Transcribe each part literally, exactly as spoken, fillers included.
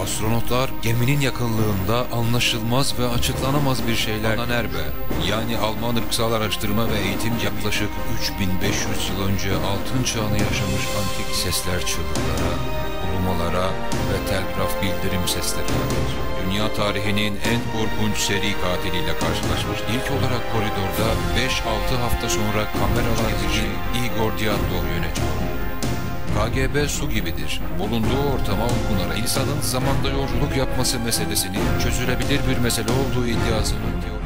Astronotlar geminin yakınlığında anlaşılmaz ve açıklanamaz bir şeyler Nerbe, yani Alman ırksal araştırma ve eğitim yaklaşık üç bin beş yüz yıl önce altın çağını yaşamış antik sesler çığlıklara, ulumalara ve telgraf bildirim seslerine benziyor. Dünya tarihinin en korkunç seri katiliyle karşılaşmış. İlk olarak koridorda beş altı hafta sonra kameralar için Igor Dyatlov yönetiyor. K G B su gibidir. Bulunduğu ortama uygun insanın zamanda yolculuk yapması meselesini çözülebilir bir mesele olduğu iddiasının teori.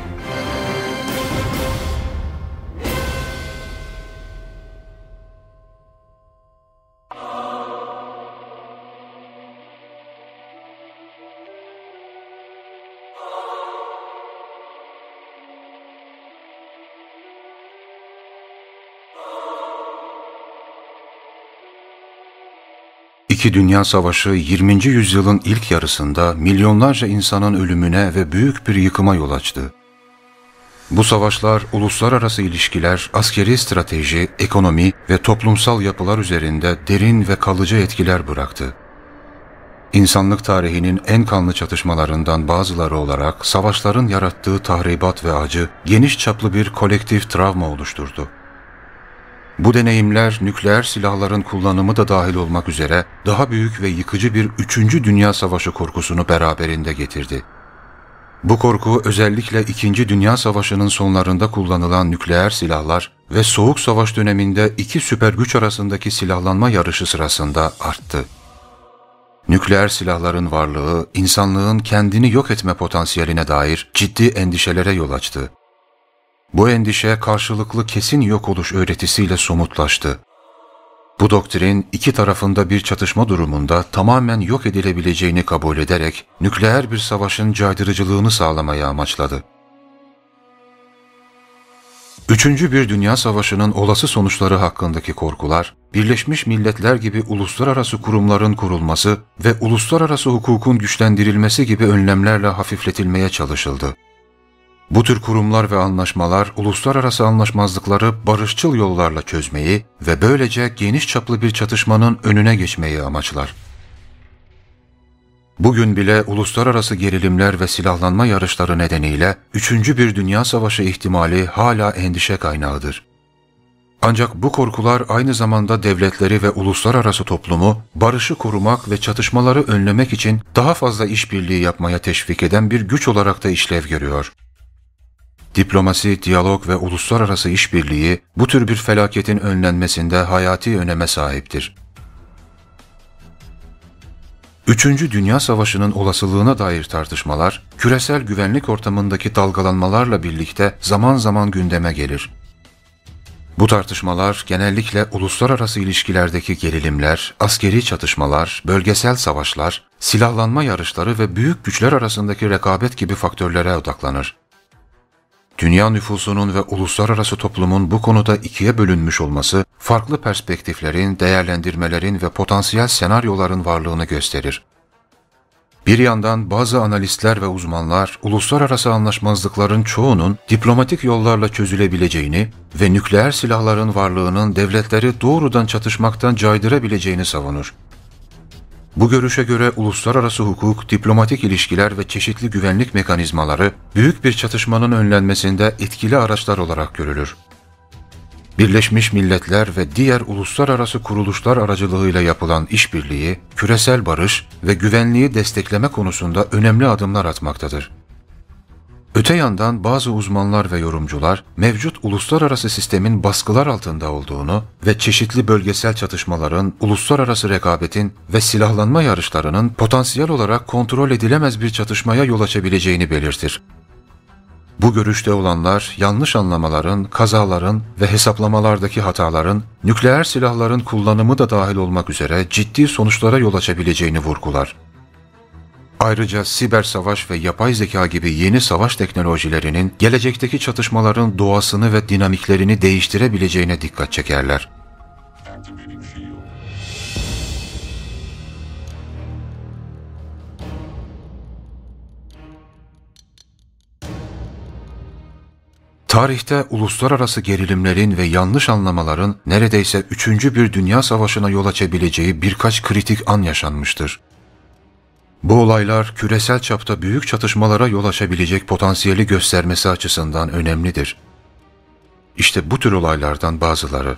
İki Dünya Savaşı yirminci yüzyılın ilk yarısında milyonlarca insanın ölümüne ve büyük bir yıkıma yol açtı. Bu savaşlar uluslararası ilişkiler, askeri strateji, ekonomi ve toplumsal yapılar üzerinde derin ve kalıcı etkiler bıraktı. İnsanlık tarihinin en kanlı çatışmalarından bazıları olarak savaşların yarattığı tahribat ve acı geniş çaplı bir kolektif travma oluşturdu. Bu deneyimler nükleer silahların kullanımı da dahil olmak üzere daha büyük ve yıkıcı bir üçüncü Dünya Savaşı korkusunu beraberinde getirdi. Bu korku özellikle İkinci Dünya Savaşı'nın sonlarında kullanılan nükleer silahlar ve Soğuk Savaş döneminde iki süper güç arasındaki silahlanma yarışı sırasında arttı. Nükleer silahların varlığı, insanlığın kendini yok etme potansiyeline dair ciddi endişelere yol açtı. Bu endişe karşılıklı kesin yok oluş öğretisiyle somutlaştı. Bu doktrin iki tarafında bir çatışma durumunda tamamen yok edilebileceğini kabul ederek nükleer bir savaşın caydırıcılığını sağlamayı amaçladı. Üçüncü bir Dünya Savaşı'nın olası sonuçları hakkındaki korkular, Birleşmiş Milletler gibi uluslararası kurumların kurulması ve uluslararası hukukun güçlendirilmesi gibi önlemlerle hafifletilmeye çalışıldı. Bu tür kurumlar ve anlaşmalar uluslararası anlaşmazlıkları barışçıl yollarla çözmeyi ve böylece geniş çaplı bir çatışmanın önüne geçmeyi amaçlar. Bugün bile uluslararası gerilimler ve silahlanma yarışları nedeniyle üçüncü bir Dünya Savaşı ihtimali hala endişe kaynağıdır. Ancak bu korkular aynı zamanda devletleri ve uluslararası toplumu barışı korumak ve çatışmaları önlemek için daha fazla işbirliği yapmaya teşvik eden bir güç olarak da işlev görüyor. Diplomasi, diyalog ve uluslararası işbirliği bu tür bir felaketin önlenmesinde hayati öneme sahiptir. Üçüncü Dünya Savaşı'nın olasılığına dair tartışmalar, küresel güvenlik ortamındaki dalgalanmalarla birlikte zaman zaman gündeme gelir. Bu tartışmalar genellikle uluslararası ilişkilerdeki gerilimler, askeri çatışmalar, bölgesel savaşlar, silahlanma yarışları ve büyük güçler arasındaki rekabet gibi faktörlere odaklanır. Dünya nüfusunun ve uluslararası toplumun bu konuda ikiye bölünmüş olması, farklı perspektiflerin, değerlendirmelerin ve potansiyel senaryoların varlığını gösterir. Bir yandan bazı analistler ve uzmanlar, uluslararası anlaşmazlıkların çoğunun diplomatik yollarla çözülebileceğini ve nükleer silahların varlığının devletleri doğrudan çatışmaktan caydırabileceğini savunur. Bu görüşe göre uluslararası hukuk, diplomatik ilişkiler ve çeşitli güvenlik mekanizmaları büyük bir çatışmanın önlenmesinde etkili araçlar olarak görülür. Birleşmiş Milletler ve diğer uluslararası kuruluşlar aracılığıyla yapılan işbirliği, küresel barış ve güvenliği destekleme konusunda önemli adımlar atmaktadır. Öte yandan bazı uzmanlar ve yorumcular, mevcut uluslararası sistemin baskılar altında olduğunu ve çeşitli bölgesel çatışmaların, uluslararası rekabetin ve silahlanma yarışlarının potansiyel olarak kontrol edilemez bir çatışmaya yol açabileceğini belirtir. Bu görüşte olanlar, yanlış anlamaların, kazaların ve hesaplamalardaki hataların, nükleer silahların kullanımı da dahil olmak üzere ciddi sonuçlara yol açabileceğini vurgular. Ayrıca siber savaş ve yapay zeka gibi yeni savaş teknolojilerinin gelecekteki çatışmaların doğasını ve dinamiklerini değiştirebileceğine dikkat çekerler. Tarihte uluslararası gerilimlerin ve yanlış anlamaların neredeyse üçüncü bir Dünya Savaşı'na yol açabileceği birkaç kritik an yaşanmıştır. Bu olaylar küresel çapta büyük çatışmalara yol açabilecek potansiyeli göstermesi açısından önemlidir. İşte bu tür olaylardan bazıları.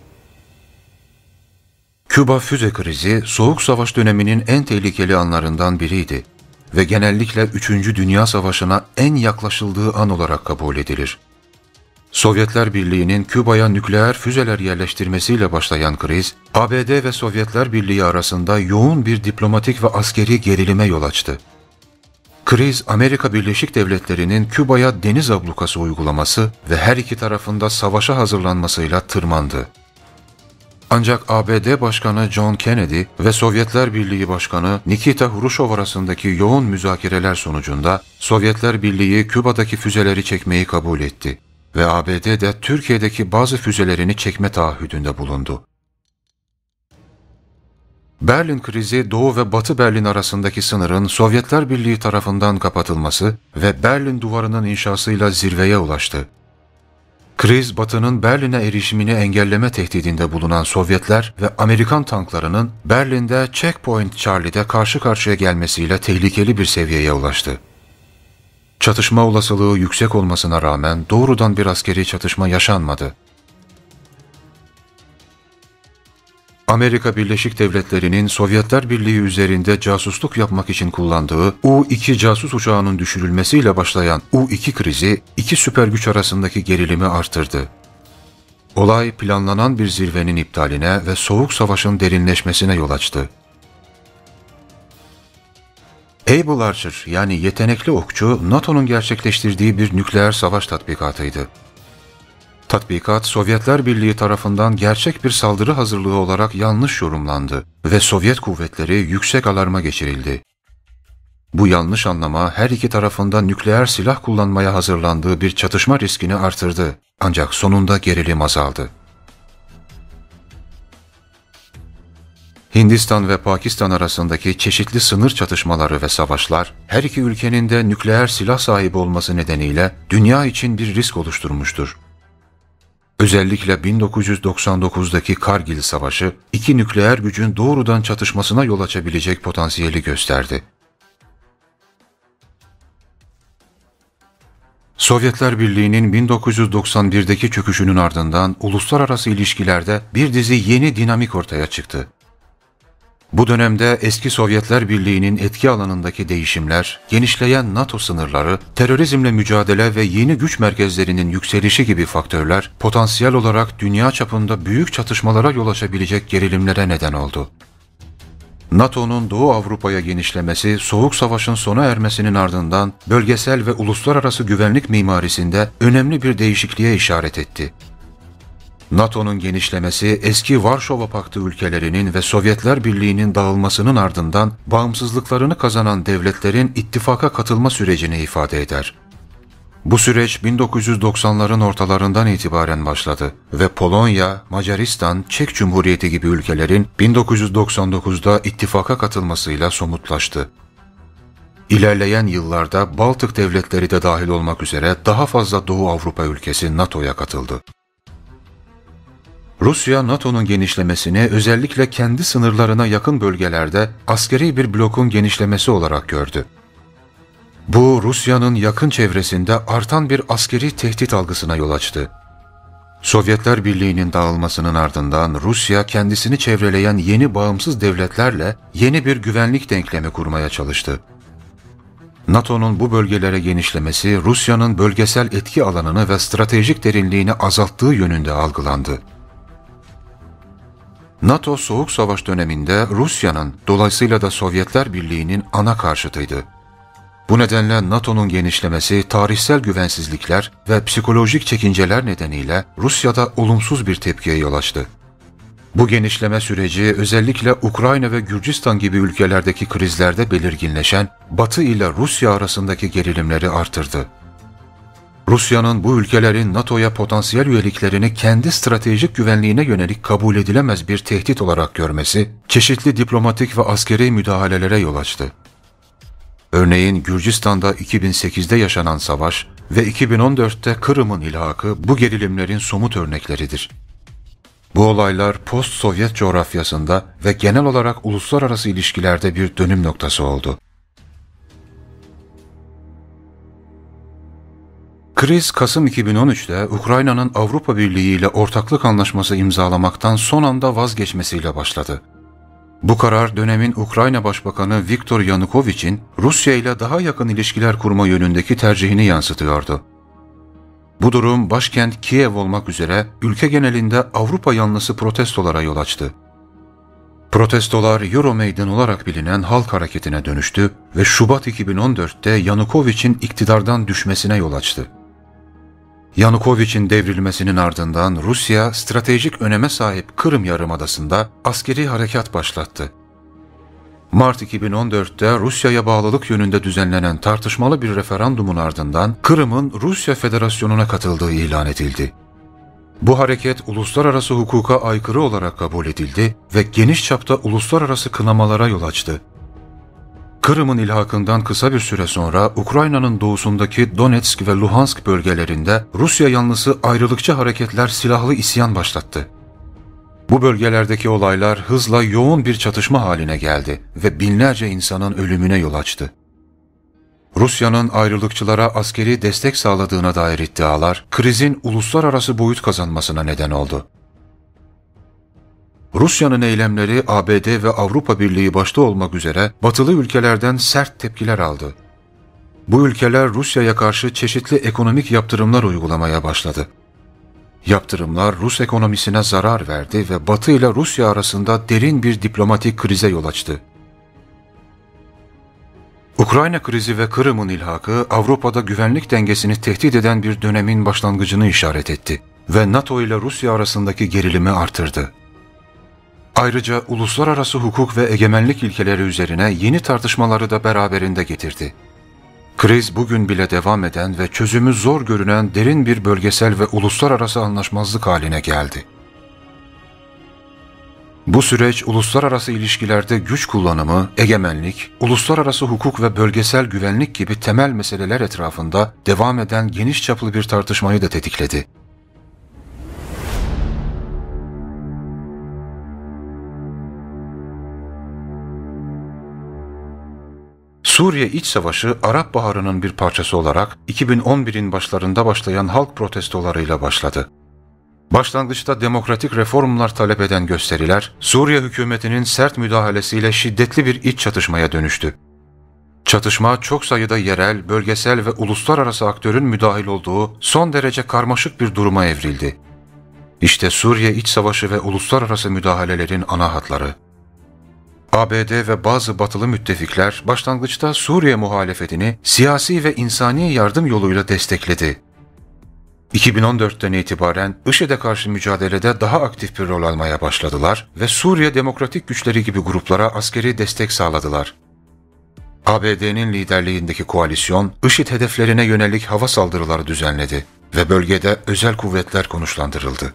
Küba füze krizi, Soğuk Savaş döneminin en tehlikeli anlarından biriydi ve genellikle Üçüncü Dünya Savaşı'na en yaklaşıldığı an olarak kabul edilir. Sovyetler Birliği'nin Küba'ya nükleer füzeler yerleştirmesiyle başlayan kriz, A B D ve Sovyetler Birliği arasında yoğun bir diplomatik ve askeri gerilime yol açtı. Kriz, Amerika Birleşik Devletleri'nin Küba'ya deniz ablukası uygulaması ve her iki tarafında savaşa hazırlanmasıyla tırmandı. Ancak A B D Başkanı John Kennedy ve Sovyetler Birliği Başkanı Nikita Hruşov arasındaki yoğun müzakereler sonucunda Sovyetler Birliği Küba'daki füzeleri çekmeyi kabul etti ve A B D de Türkiye'deki bazı füzelerini çekme taahhüdünde bulundu. Berlin krizi, Doğu ve Batı Berlin arasındaki sınırın Sovyetler Birliği tarafından kapatılması ve Berlin Duvarı'nın inşasıyla zirveye ulaştı. Kriz, Batı'nın Berlin'e erişimini engelleme tehdidinde bulunan Sovyetler ve Amerikan tanklarının Berlin'de Checkpoint Charlie'de karşı karşıya gelmesiyle tehlikeli bir seviyeye ulaştı. Çatışma olasılığı yüksek olmasına rağmen doğrudan bir askeri çatışma yaşanmadı. Amerika Birleşik Devletleri'nin Sovyetler Birliği üzerinde casusluk yapmak için kullandığı U iki casus uçağının düşürülmesiyle başlayan U iki krizi, iki süper güç arasındaki gerilimi artırdı. Olay, planlanan bir zirvenin iptaline ve Soğuk Savaş'ın derinleşmesine yol açtı. Able Archer, yani yetenekli okçu, NATO'nun gerçekleştirdiği bir nükleer savaş tatbikatıydı. Tatbikat, Sovyetler Birliği tarafından gerçek bir saldırı hazırlığı olarak yanlış yorumlandı ve Sovyet kuvvetleri yüksek alarma geçirildi. Bu yanlış anlama her iki tarafında nükleer silah kullanmaya hazırlandığı bir çatışma riskini artırdı. Ancak sonunda gerilim azaldı. Hindistan ve Pakistan arasındaki çeşitli sınır çatışmaları ve savaşlar, her iki ülkenin de nükleer silah sahibi olması nedeniyle dünya için bir risk oluşturmuştur. Özellikle bin dokuz yüz doksan dokuzdaki Kargil Savaşı, iki nükleer gücün doğrudan çatışmasına yol açabilecek potansiyeli gösterdi. Sovyetler Birliği'nin bin dokuz yüz doksan birdeki çöküşünün ardından uluslararası ilişkilerde bir dizi yeni dinamik ortaya çıktı. Bu dönemde eski Sovyetler Birliği'nin etki alanındaki değişimler, genişleyen NATO sınırları, terörizmle mücadele ve yeni güç merkezlerinin yükselişi gibi faktörler, potansiyel olarak dünya çapında büyük çatışmalara yol açabilecek gerilimlere neden oldu. NATO'nun Doğu Avrupa'ya genişlemesi, Soğuk Savaş'ın sona ermesinin ardından bölgesel ve uluslararası güvenlik mimarisinde önemli bir değişikliğe işaret etti. NATO'nun genişlemesi, eski Varşova Paktı ülkelerinin ve Sovyetler Birliği'nin dağılmasının ardından bağımsızlıklarını kazanan devletlerin ittifaka katılma sürecini ifade eder. Bu süreç bin dokuz yüz doksanların ortalarından itibaren başladı ve Polonya, Macaristan, Çek Cumhuriyeti gibi ülkelerin bin dokuz yüz doksan dokuzda ittifaka katılmasıyla somutlaştı. İlerleyen yıllarda Baltık devletleri de dahil olmak üzere daha fazla Doğu Avrupa ülkesi NATO'ya katıldı. Rusya, NATO'nun genişlemesini özellikle kendi sınırlarına yakın bölgelerde askeri bir blokun genişlemesi olarak gördü. Bu, Rusya'nın yakın çevresinde artan bir askeri tehdit algısına yol açtı. Sovyetler Birliği'nin dağılmasının ardından Rusya, kendisini çevreleyen yeni bağımsız devletlerle yeni bir güvenlik denklemi kurmaya çalıştı. NATO'nun bu bölgelere genişlemesi, Rusya'nın bölgesel etki alanını ve stratejik derinliğini azalttığı yönünde algılandı. NATO, Soğuk Savaş döneminde Rusya'nın, dolayısıyla da Sovyetler Birliği'nin ana karşıtıydı. Bu nedenle NATO'nun genişlemesi, tarihsel güvensizlikler ve psikolojik çekinceler nedeniyle Rusya'da olumsuz bir tepkiye yol açtı. Bu genişleme süreci özellikle Ukrayna ve Gürcistan gibi ülkelerdeki krizlerde belirginleşen Batı ile Rusya arasındaki gerilimleri artırdı. Rusya'nın bu ülkelerin NATO'ya potansiyel üyeliklerini kendi stratejik güvenliğine yönelik kabul edilemez bir tehdit olarak görmesi, çeşitli diplomatik ve askeri müdahalelere yol açtı. Örneğin Gürcistan'da iki bin sekizde yaşanan savaş ve iki bin on dörtte Kırım'ın ilhakı bu gerilimlerin somut örnekleridir. Bu olaylar post-Sovyet coğrafyasında ve genel olarak uluslararası ilişkilerde bir dönüm noktası oldu. Kriz, Kasım iki bin on üç'te Ukrayna'nın Avrupa Birliği ile ortaklık anlaşması imzalamaktan son anda vazgeçmesiyle başladı. Bu karar dönemin Ukrayna Başbakanı Viktor Yanukovych'in Rusya ile daha yakın ilişkiler kurma yönündeki tercihini yansıtıyordu. Bu durum başkent Kiev olmak üzere ülke genelinde Avrupa yanlısı protestolara yol açtı. Protestolar Euromaidan olarak bilinen halk hareketine dönüştü ve Şubat iki bin on dört'te Yanukovych'in iktidardan düşmesine yol açtı. Yanukovych'in devrilmesinin ardından Rusya, stratejik öneme sahip Kırım Yarımadası'nda askeri harekat başlattı. Mart iki bin on dört'te Rusya'ya bağlılık yönünde düzenlenen tartışmalı bir referandumun ardından Kırım'ın Rusya Federasyonu'na katıldığı ilan edildi. Bu hareket uluslararası hukuka aykırı olarak kabul edildi ve geniş çapta uluslararası kınamalara yol açtı. Kırım'ın ilhakından kısa bir süre sonra Ukrayna'nın doğusundaki Donetsk ve Luhansk bölgelerinde Rusya yanlısı ayrılıkçı hareketler silahlı isyan başlattı. Bu bölgelerdeki olaylar hızla yoğun bir çatışma haline geldi ve binlerce insanın ölümüne yol açtı. Rusya'nın ayrılıkçılara askeri destek sağladığına dair iddialar, krizin uluslararası boyut kazanmasına neden oldu. Rusya'nın eylemleri A B D ve Avrupa Birliği başta olmak üzere batılı ülkelerden sert tepkiler aldı. Bu ülkeler Rusya'ya karşı çeşitli ekonomik yaptırımlar uygulamaya başladı. Yaptırımlar Rus ekonomisine zarar verdi ve Batı ile Rusya arasında derin bir diplomatik krize yol açtı. Ukrayna krizi ve Kırım'ın ilhakı Avrupa'da güvenlik dengesini tehdit eden bir dönemin başlangıcını işaret etti ve NATO ile Rusya arasındaki gerilimi artırdı. Ayrıca uluslararası hukuk ve egemenlik ilkeleri üzerine yeni tartışmaları da beraberinde getirdi. Kriz bugün bile devam eden ve çözümü zor görünen derin bir bölgesel ve uluslararası anlaşmazlık haline geldi. Bu süreç uluslararası ilişkilerde güç kullanımı, egemenlik, uluslararası hukuk ve bölgesel güvenlik gibi temel meseleler etrafında devam eden geniş çaplı bir tartışmayı da tetikledi. Suriye İç Savaşı, Arap Baharı'nın bir parçası olarak iki bin on bir'in başlarında başlayan halk protestolarıyla başladı. Başlangıçta demokratik reformlar talep eden gösteriler, Suriye hükümetinin sert müdahalesiyle şiddetli bir iç çatışmaya dönüştü. Çatışma çok sayıda yerel, bölgesel ve uluslararası aktörün müdahil olduğu son derece karmaşık bir duruma evrildi. İşte Suriye İç Savaşı ve uluslararası müdahalelerin ana hatları. A B D ve bazı batılı müttefikler başlangıçta Suriye muhalefetini siyasi ve insani yardım yoluyla destekledi. iki bin on dört'ten itibaren IŞİD'e karşı mücadelede daha aktif bir rol almaya başladılar ve Suriye Demokratik Güçleri gibi gruplara askeri destek sağladılar. A B D'nin liderliğindeki koalisyon, IŞİD hedeflerine yönelik hava saldırıları düzenledi ve bölgede özel kuvvetler konuşlandırıldı.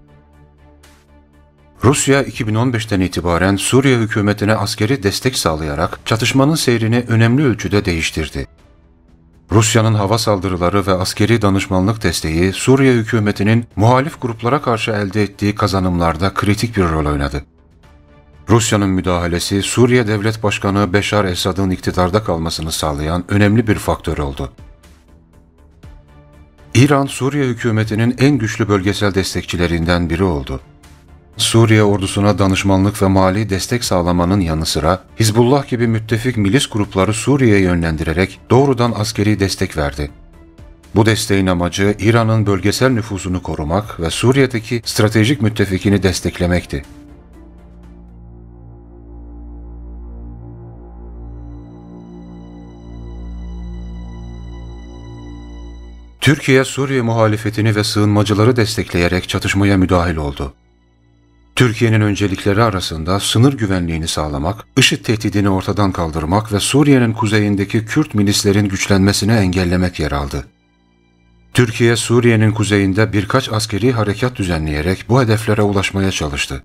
Rusya iki bin on beş'ten itibaren Suriye hükümetine askeri destek sağlayarak çatışmanın seyrini önemli ölçüde değiştirdi. Rusya'nın hava saldırıları ve askeri danışmanlık desteği Suriye hükümetinin muhalif gruplara karşı elde ettiği kazanımlarda kritik bir rol oynadı. Rusya'nın müdahalesi Suriye Devlet Başkanı Beşar Esad'ın iktidarda kalmasını sağlayan önemli bir faktör oldu. İran, Suriye hükümetinin en güçlü bölgesel destekçilerinden biri oldu. Suriye ordusuna danışmanlık ve mali destek sağlamanın yanı sıra Hizbullah gibi müttefik milis grupları Suriye'ye yönlendirerek doğrudan askeri destek verdi. Bu desteğin amacı İran'ın bölgesel nüfuzunu korumak ve Suriye'deki stratejik müttefikini desteklemekti. Türkiye, Suriye muhalefetini ve sığınmacıları destekleyerek çatışmaya müdahil oldu. Türkiye'nin öncelikleri arasında sınır güvenliğini sağlamak, IŞİD tehdidini ortadan kaldırmak ve Suriye'nin kuzeyindeki Kürt milislerin güçlenmesini engellemek yer aldı. Türkiye, Suriye'nin kuzeyinde birkaç askeri harekat düzenleyerek bu hedeflere ulaşmaya çalıştı.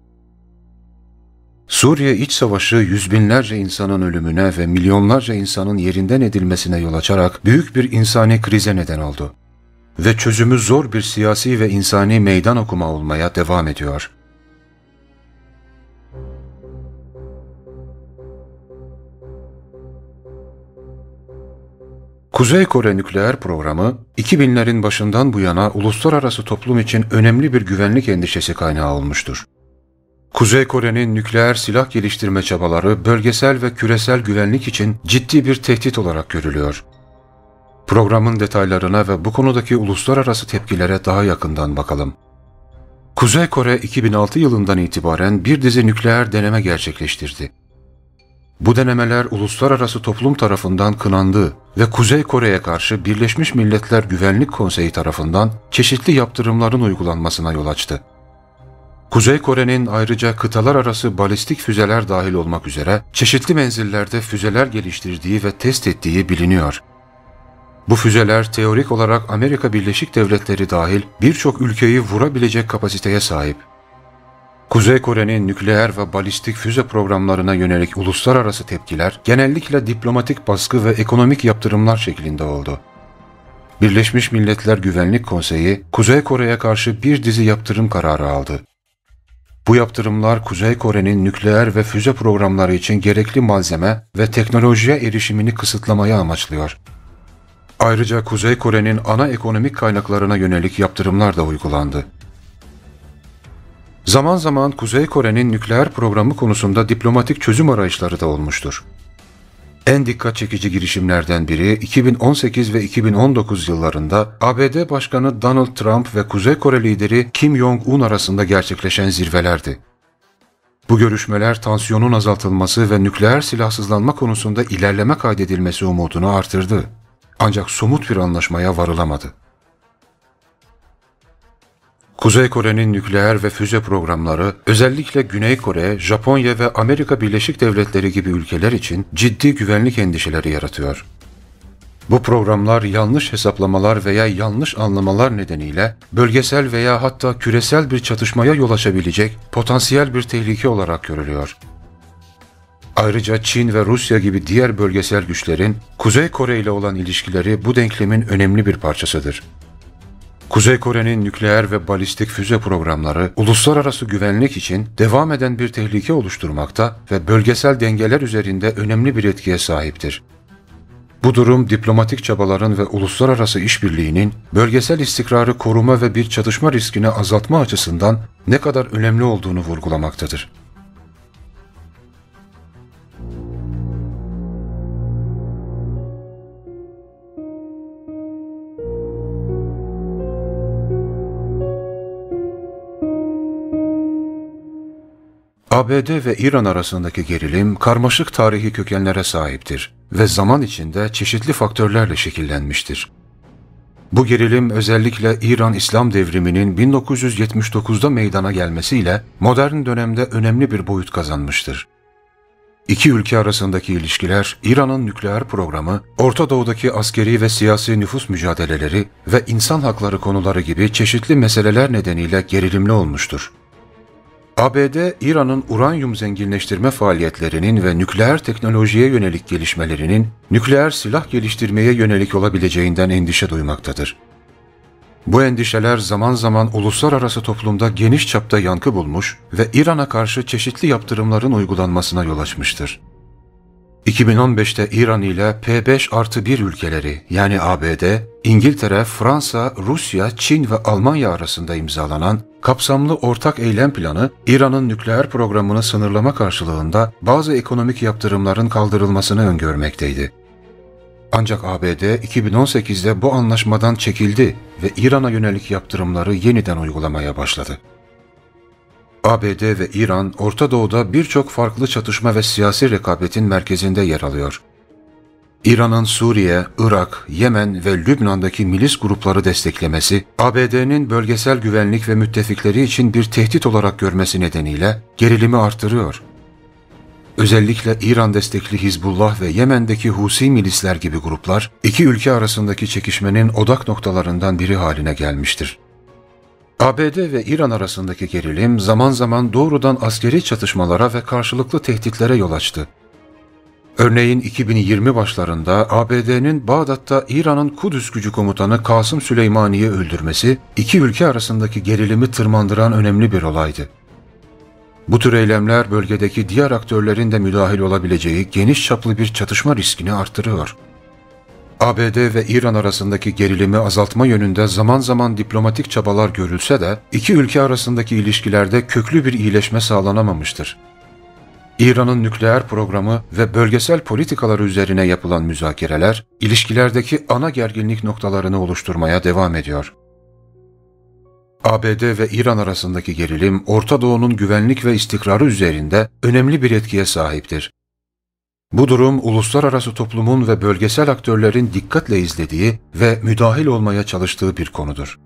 Suriye İç Savaşı yüz binlerce insanın ölümüne ve milyonlarca insanın yerinden edilmesine yol açarak büyük bir insani krize neden oldu. Ve çözümü zor bir siyasi ve insani meydan okuma olmaya devam ediyor. Kuzey Kore nükleer programı, iki binlerin başından bu yana uluslararası toplum için önemli bir güvenlik endişesi kaynağı olmuştur. Kuzey Kore'nin nükleer silah geliştirme çabaları bölgesel ve küresel güvenlik için ciddi bir tehdit olarak görülüyor. Programın detaylarına ve bu konudaki uluslararası tepkilere daha yakından bakalım. Kuzey Kore iki bin altı yılından itibaren bir dizi nükleer deneme gerçekleştirdi. Bu denemeler uluslararası toplum tarafından kınandı ve Kuzey Kore'ye karşı Birleşmiş Milletler Güvenlik Konseyi tarafından çeşitli yaptırımların uygulanmasına yol açtı. Kuzey Kore'nin ayrıca kıtalar arası balistik füzeler dahil olmak üzere çeşitli menzillerde füzeler geliştirdiği ve test ettiği biliniyor. Bu füzeler teorik olarak Amerika Birleşik Devletleri dahil birçok ülkeyi vurabilecek kapasiteye sahip. Kuzey Kore'nin nükleer ve balistik füze programlarına yönelik uluslararası tepkiler genellikle diplomatik baskı ve ekonomik yaptırımlar şeklinde oldu. Birleşmiş Milletler Güvenlik Konseyi, Kuzey Kore'ye karşı bir dizi yaptırım kararı aldı. Bu yaptırımlar Kuzey Kore'nin nükleer ve füze programları için gerekli malzeme ve teknolojiye erişimini kısıtlamayı amaçlıyor. Ayrıca Kuzey Kore'nin ana ekonomik kaynaklarına yönelik yaptırımlar da uygulandı. Zaman zaman Kuzey Kore'nin nükleer programı konusunda diplomatik çözüm arayışları da olmuştur. En dikkat çekici girişimlerden biri iki bin on sekiz ve iki bin on dokuz yıllarında A B D Başkanı Donald Trump ve Kuzey Kore lideri Kim Jong-un arasında gerçekleşen zirvelerdi. Bu görüşmeler tansiyonun azaltılması ve nükleer silahsızlanma konusunda ilerleme kaydedilmesi umudunu artırdı. Ancak somut bir anlaşmaya varılamadı. Kuzey Kore'nin nükleer ve füze programları özellikle Güney Kore, Japonya ve Amerika Birleşik Devletleri gibi ülkeler için ciddi güvenlik endişeleri yaratıyor. Bu programlar yanlış hesaplamalar veya yanlış anlamalar nedeniyle bölgesel veya hatta küresel bir çatışmaya yol açabilecek potansiyel bir tehlike olarak görülüyor. Ayrıca Çin ve Rusya gibi diğer bölgesel güçlerin Kuzey Kore ile olan ilişkileri bu denklemin önemli bir parçasıdır. Kuzey Kore'nin nükleer ve balistik füze programları uluslararası güvenlik için devam eden bir tehlike oluşturmakta ve bölgesel dengeler üzerinde önemli bir etkiye sahiptir. Bu durum diplomatik çabaların ve uluslararası işbirliğinin bölgesel istikrarı koruma ve bir çatışma riskini azaltma açısından ne kadar önemli olduğunu vurgulamaktadır. A B D ve İran arasındaki gerilim karmaşık tarihi kökenlere sahiptir ve zaman içinde çeşitli faktörlerle şekillenmiştir. Bu gerilim özellikle İran İslam Devrimi'nin bin dokuz yüz yetmiş dokuzda meydana gelmesiyle modern dönemde önemli bir boyut kazanmıştır. İki ülke arasındaki ilişkiler, İran'ın nükleer programı, Orta Doğu'daki askeri ve siyasi nüfus mücadeleleri ve insan hakları konuları gibi çeşitli meseleler nedeniyle gerilimli olmuştur. A B D, İran'ın uranyum zenginleştirme faaliyetlerinin ve nükleer teknolojiye yönelik gelişmelerinin nükleer silah geliştirmeye yönelik olabileceğinden endişe duymaktadır. Bu endişeler zaman zaman uluslararası toplumda geniş çapta yankı bulmuş ve İran'a karşı çeşitli yaptırımların uygulanmasına yol açmıştır. iki bin on beşte İran ile P beş artı bir ülkeleri yani A B D, İngiltere, Fransa, Rusya, Çin ve Almanya arasında imzalanan kapsamlı ortak eylem planı, İran'ın nükleer programını sınırlama karşılığında bazı ekonomik yaptırımların kaldırılmasını öngörmekteydi. Ancak A B D iki bin on sekizde bu anlaşmadan çekildi ve İran'a yönelik yaptırımları yeniden uygulamaya başladı. A B D ve İran, Orta Doğu'da birçok farklı çatışma ve siyasi rekabetin merkezinde yer alıyor. İran'ın Suriye, Irak, Yemen ve Lübnan'daki milis grupları desteklemesi, A B D'nin bölgesel güvenlik ve müttefikleri için bir tehdit olarak görmesi nedeniyle gerilimi artırıyor. Özellikle İran destekli Hizbullah ve Yemen'deki Husi milisler gibi gruplar, iki ülke arasındaki çekişmenin odak noktalarından biri haline gelmiştir. A B D ve İran arasındaki gerilim zaman zaman doğrudan askeri çatışmalara ve karşılıklı tehditlere yol açtı. Örneğin iki bin yirmi başlarında A B D'nin Bağdat'ta İran'ın Kudüs gücü komutanı Kasım Süleymani'yi öldürmesi, iki ülke arasındaki gerilimi tırmandıran önemli bir olaydı. Bu tür eylemler bölgedeki diğer aktörlerin de müdahil olabileceği geniş çaplı bir çatışma riskini artırıyor. A B D ve İran arasındaki gerilimi azaltma yönünde zaman zaman diplomatik çabalar görülse de iki ülke arasındaki ilişkilerde köklü bir iyileşme sağlanamamıştır. İran'ın nükleer programı ve bölgesel politikaları üzerine yapılan müzakereler, ilişkilerdeki ana gerginlik noktalarını oluşturmaya devam ediyor. A B D ve İran arasındaki gerilim, Orta Doğu'nun güvenlik ve istikrarı üzerinde önemli bir etkiye sahiptir. Bu durum, uluslararası toplumun ve bölgesel aktörlerin dikkatle izlediği ve müdahil olmaya çalıştığı bir konudur.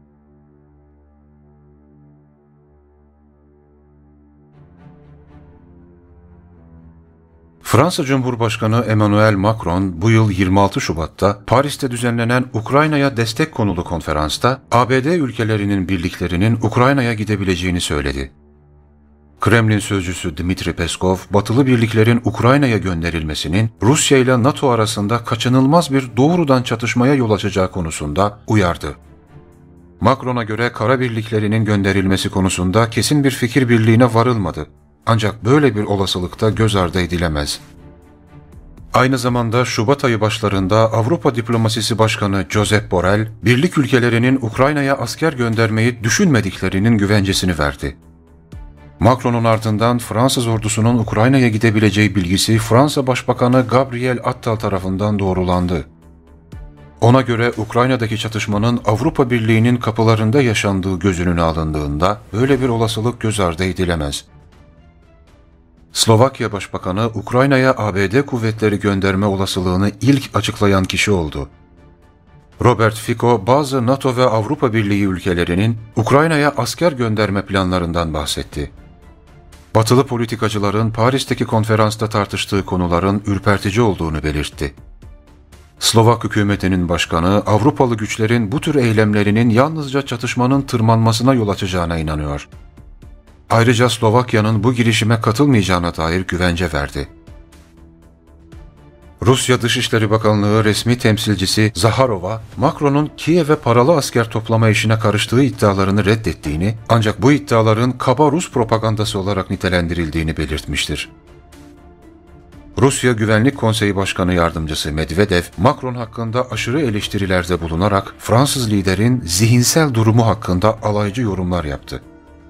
Fransa Cumhurbaşkanı Emmanuel Macron bu yıl yirmi altı Şubat'ta Paris'te düzenlenen Ukrayna'ya destek konulu konferansta A B D ülkelerinin birliklerinin Ukrayna'ya gidebileceğini söyledi. Kremlin sözcüsü Dmitri Peskov, batılı birliklerin Ukrayna'ya gönderilmesinin Rusya ile NATO arasında kaçınılmaz bir doğrudan çatışmaya yol açacağı konusunda uyardı. Macron'a göre kara birliklerinin gönderilmesi konusunda kesin bir fikir birliğine varılmadı. Ancak böyle bir olasılıkta göz ardı edilemez. Aynı zamanda Şubat ayı başlarında Avrupa Diplomasisi Başkanı Josep Borrell, birlik ülkelerinin Ukrayna'ya asker göndermeyi düşünmediklerinin güvencesini verdi. Macron'un ardından Fransız ordusunun Ukrayna'ya gidebileceği bilgisi Fransa Başbakanı Gabriel Attal tarafından doğrulandı. Ona göre Ukrayna'daki çatışmanın Avrupa Birliği'nin kapılarında yaşandığı göz önüne alındığında böyle bir olasılık göz ardı edilemez. Slovakya Başbakanı Ukrayna'ya A B D kuvvetleri gönderme olasılığını ilk açıklayan kişi oldu. Robert Fico, bazı NATO ve Avrupa Birliği ülkelerinin Ukrayna'ya asker gönderme planlarından bahsetti. Batılı politikacıların Paris'teki konferansta tartıştığı konuların ürpertici olduğunu belirtti. Slovak hükümetinin başkanı, Avrupalı güçlerin bu tür eylemlerinin yalnızca çatışmanın tırmanmasına yol açacağına inanıyor. Ayrıca Slovakya'nın bu girişime katılmayacağına dair güvence verdi. Rusya Dışişleri Bakanlığı resmi temsilcisi Zaharova, Macron'un Kiev'e paralı asker toplama işine karıştığı iddialarını reddettiğini, ancak bu iddiaların kaba Rus propagandası olarak nitelendirildiğini belirtmiştir. Rusya Güvenlik Konseyi Başkanı Yardımcısı Medvedev, Macron hakkında aşırı eleştirilerde bulunarak Fransız liderin zihinsel durumu hakkında alaycı yorumlar yaptı.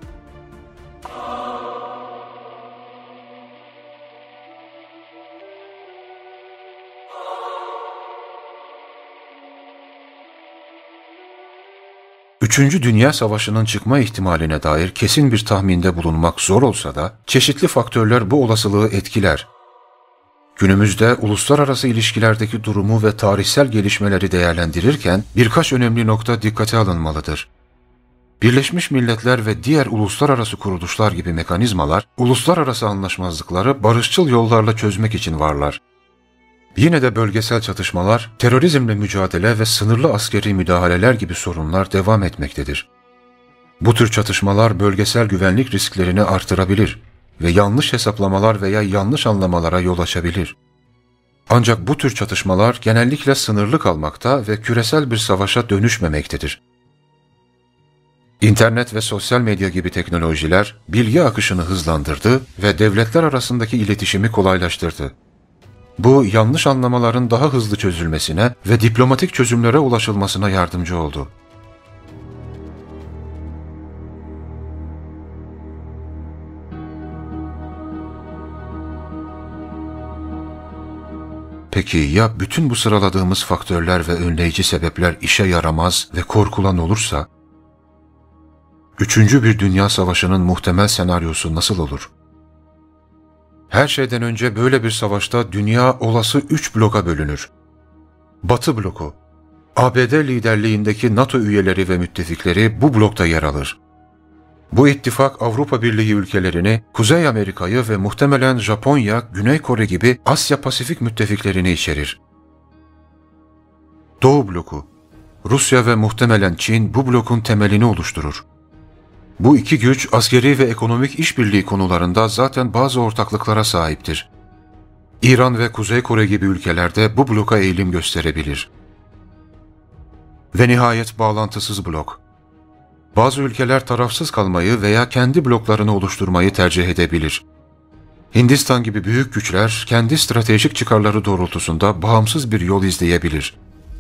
Üçüncü Dünya Savaşı'nın çıkma ihtimaline dair kesin bir tahminde bulunmak zor olsa da çeşitli faktörler bu olasılığı etkiler. Günümüzde uluslararası ilişkilerdeki durumu ve tarihsel gelişmeleri değerlendirirken birkaç önemli nokta dikkate alınmalıdır. Birleşmiş Milletler ve diğer uluslararası kuruluşlar gibi mekanizmalar, uluslararası anlaşmazlıkları barışçıl yollarla çözmek için varlar. Yine de bölgesel çatışmalar, terörizmle mücadele ve sınırlı askeri müdahaleler gibi sorunlar devam etmektedir. Bu tür çatışmalar bölgesel güvenlik risklerini artırabilir ve yanlış hesaplamalar veya yanlış anlamalara yol açabilir. Ancak bu tür çatışmalar genellikle sınırlı kalmakta ve küresel bir savaşa dönüşmemektedir. İnternet ve sosyal medya gibi teknolojiler bilgi akışını hızlandırdı ve devletler arasındaki iletişimi kolaylaştırdı. Bu, yanlış anlamaların daha hızlı çözülmesine ve diplomatik çözümlere ulaşılmasına yardımcı oldu. Peki ya bütün bu sıraladığımız faktörler ve önleyici sebepler işe yaramaz ve korkulan olursa? Üçüncü bir Dünya Savaşı'nın muhtemel senaryosu nasıl olur? Her şeyden önce böyle bir savaşta dünya olası üç bloka bölünür. Batı bloku, A B D liderliğindeki NATO üyeleri ve müttefikleri bu blokta yer alır. Bu ittifak Avrupa Birliği ülkelerini, Kuzey Amerika'yı ve muhtemelen Japonya, Güney Kore gibi Asya-Pasifik müttefiklerini içerir. Doğu bloku, Rusya ve muhtemelen Çin bu blokun temelini oluşturur. Bu iki güç askeri ve ekonomik işbirliği konularında zaten bazı ortaklıklara sahiptir. İran ve Kuzey Kore gibi ülkelerde bu bloka eğilim gösterebilir. Ve nihayet bağlantısız blok. Bazı ülkeler tarafsız kalmayı veya kendi bloklarını oluşturmayı tercih edebilir. Hindistan gibi büyük güçler kendi stratejik çıkarları doğrultusunda bağımsız bir yol izleyebilir.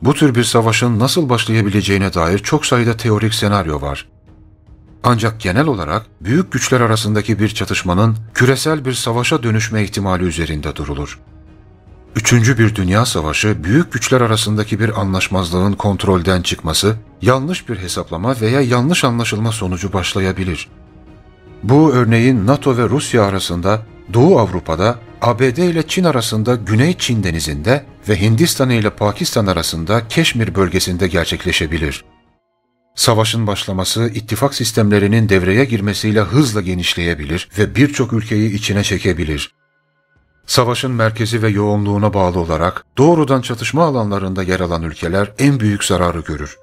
bu tür bir savaşın nasıl başlayabileceğine dair çok sayıda teorik senaryo var. Ancak genel olarak büyük güçler arasındaki bir çatışmanın küresel bir savaşa dönüşme ihtimali üzerinde durulur. Üçüncü bir dünya savaşı, büyük güçler arasındaki bir anlaşmazlığın kontrolden çıkması, yanlış bir hesaplama veya yanlış anlaşılma sonucu başlayabilir. Bu örneğin NATO ve Rusya arasında, Doğu Avrupa'da, A B D ile Çin arasında Güney Çin Denizi'nde ve Hindistan ile Pakistan arasında Keşmir bölgesinde gerçekleşebilir. Savaşın başlaması, ittifak sistemlerinin devreye girmesiyle hızla genişleyebilir ve birçok ülkeyi içine çekebilir. Savaşın merkezi ve yoğunluğuna bağlı olarak doğrudan çatışma alanlarında yer alan ülkeler en büyük zararı görür.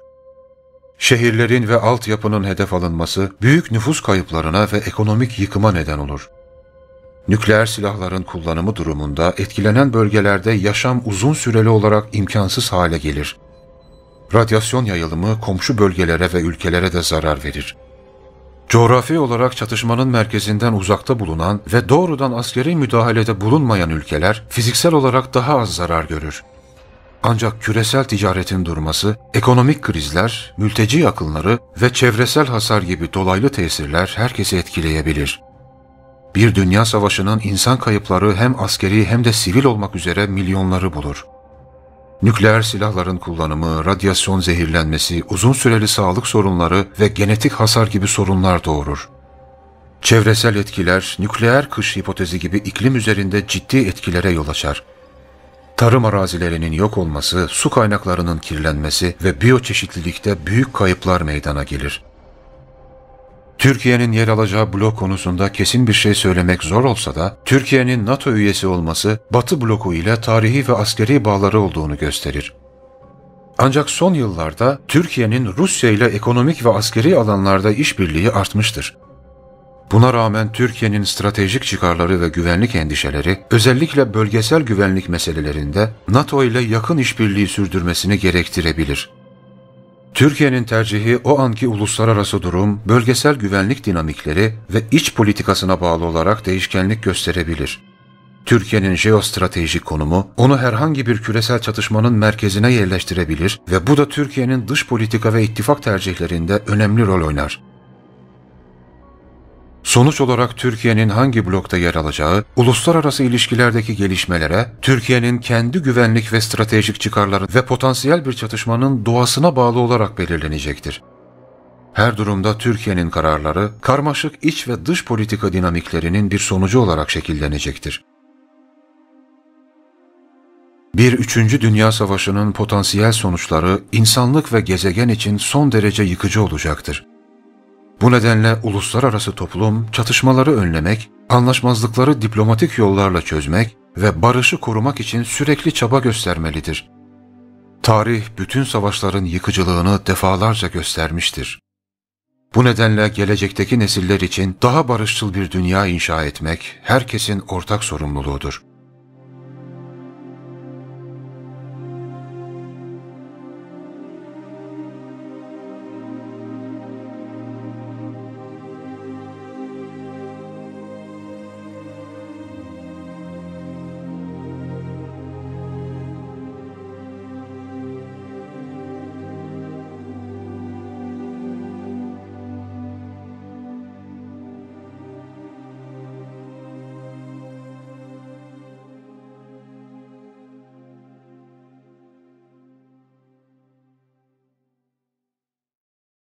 Şehirlerin ve altyapının hedef alınması büyük nüfus kayıplarına ve ekonomik yıkıma neden olur. Nükleer silahların kullanımı durumunda etkilenen bölgelerde yaşam uzun süreli olarak imkansız hale gelir. Radyasyon yayılımı komşu bölgelere ve ülkelere de zarar verir. Coğrafi olarak çatışmanın merkezinden uzakta bulunan ve doğrudan askeri müdahalede bulunmayan ülkeler fiziksel olarak daha az zarar görür. Ancak küresel ticaretin durması, ekonomik krizler, mülteci akınları ve çevresel hasar gibi dolaylı tesirler herkesi etkileyebilir. Bir dünya savaşının insan kayıpları hem askeri hem de sivil olmak üzere milyonları bulur. Nükleer silahların kullanımı, radyasyon zehirlenmesi, uzun süreli sağlık sorunları ve genetik hasar gibi sorunlar doğurur. Çevresel etkiler, nükleer kış hipotezi gibi iklim üzerinde ciddi etkilere yol açar. Tarım arazilerinin yok olması, su kaynaklarının kirlenmesi ve biyoçeşitlilikte büyük kayıplar meydana gelir. Türkiye'nin yer alacağı blok konusunda kesin bir şey söylemek zor olsa da, Türkiye'nin NATO üyesi olması, Batı bloku ile tarihi ve askeri bağları olduğunu gösterir. Ancak son yıllarda Türkiye'nin Rusya ile ekonomik ve askeri alanlarda işbirliği artmıştır. Buna rağmen Türkiye'nin stratejik çıkarları ve güvenlik endişeleri, özellikle bölgesel güvenlik meselelerinde NATO ile yakın işbirliği sürdürmesini gerektirebilir. Türkiye'nin tercihi o anki uluslararası durum, bölgesel güvenlik dinamikleri ve iç politikasına bağlı olarak değişkenlik gösterebilir. Türkiye'nin jeostratejik konumu onu herhangi bir küresel çatışmanın merkezine yerleştirebilir ve bu da Türkiye'nin dış politika ve ittifak tercihlerinde önemli rol oynar. Sonuç olarak Türkiye'nin hangi blokta yer alacağı, uluslararası ilişkilerdeki gelişmelere, Türkiye'nin kendi güvenlik ve stratejik çıkarları ve potansiyel bir çatışmanın doğasına bağlı olarak belirlenecektir. Her durumda Türkiye'nin kararları, karmaşık iç ve dış politika dinamiklerinin bir sonucu olarak şekillenecektir. Bir üçüncü Dünya Savaşı'nın potansiyel sonuçları, insanlık ve gezegen için son derece yıkıcı olacaktır. Bu nedenle uluslararası toplum çatışmaları önlemek, anlaşmazlıkları diplomatik yollarla çözmek ve barışı korumak için sürekli çaba göstermelidir. Tarih bütün savaşların yıkıcılığını defalarca göstermiştir. Bu nedenle gelecekteki nesiller için daha barışçıl bir dünya inşa etmek herkesin ortak sorumluluğudur.